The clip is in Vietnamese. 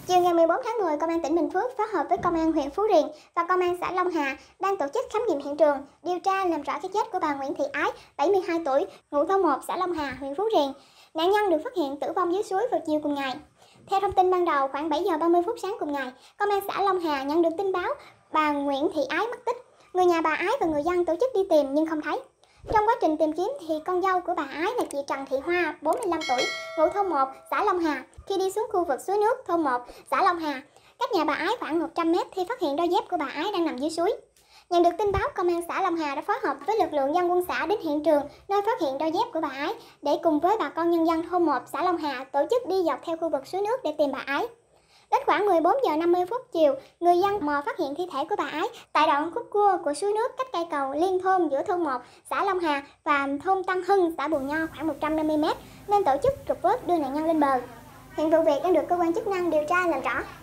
Chiều ngày 14 tháng 10, Công an tỉnh Bình Phước phối hợp với Công an huyện Phú Riềng và Công an xã Long Hà đang tổ chức khám nghiệm hiện trường, điều tra làm rõ cái chết của bà Nguyễn Thị Ái, 72 tuổi, ngụ thôn 1 xã Long Hà, huyện Phú Riềng. Nạn nhân được phát hiện tử vong dưới suối vào chiều cùng ngày. Theo thông tin ban đầu, khoảng 7 giờ 30 phút sáng cùng ngày, Công an xã Long Hà nhận được tin báo bà Nguyễn Thị Ái mất tích. Người nhà bà Ái và người dân tổ chức đi tìm nhưng không thấy. Trong quá trình tìm kiếm thì con dâu của bà Ái là chị Trần Thị Hoa, 45 tuổi, ngụ thôn 1, xã Long Hà, khi đi xuống khu vực suối nước thôn 1, xã Long Hà, cách nhà bà Ái khoảng 100 m thì phát hiện đôi dép của bà Ái đang nằm dưới suối. Nhận được tin báo, Công an xã Long Hà đã phối hợp với lực lượng dân quân xã đến hiện trường nơi phát hiện đôi dép của bà Ái để cùng với bà con nhân dân thôn 1, xã Long Hà tổ chức đi dọc theo khu vực suối nước để tìm bà Ái. Đến khoảng 14 giờ 50 phút chiều, người dân mò phát hiện thi thể của bà Ái tại đoạn khúc cua của suối nước cách cây cầu liên thôn giữa thôn 1, xã Long Hà và thôn Tân Hưng, xã Bù Nho khoảng 150 m nên tổ chức trục vớt đưa nạn nhân lên bờ. Hiện vụ việc đang được cơ quan chức năng điều tra làm rõ.